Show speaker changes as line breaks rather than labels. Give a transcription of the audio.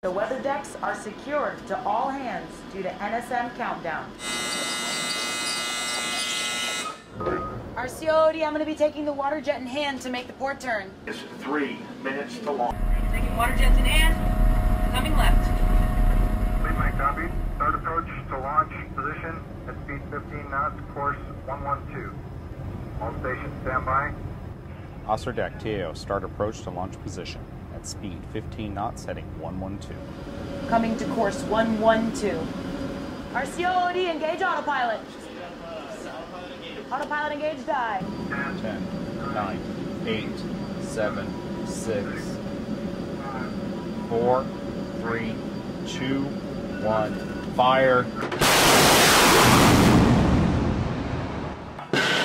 The weather decks are secured to all hands due to NSM countdown. RCOD, I'm going to be taking the water jet in hand to make the port turn.
It's 3 minutes to launch.
Taking water jets in hand, coming left.
Lead copy. Start approach to launch position at speed 15 knots, course 112. All stations stand by.
Officer Deck, TAO, start approach to launch position at speed 15 knots, heading 112.
Coming to course 112. RCOD, engage autopilot. Autopilot engage die.
10, 9, 8, 7, 6, 4, 3, 2, 1, fire.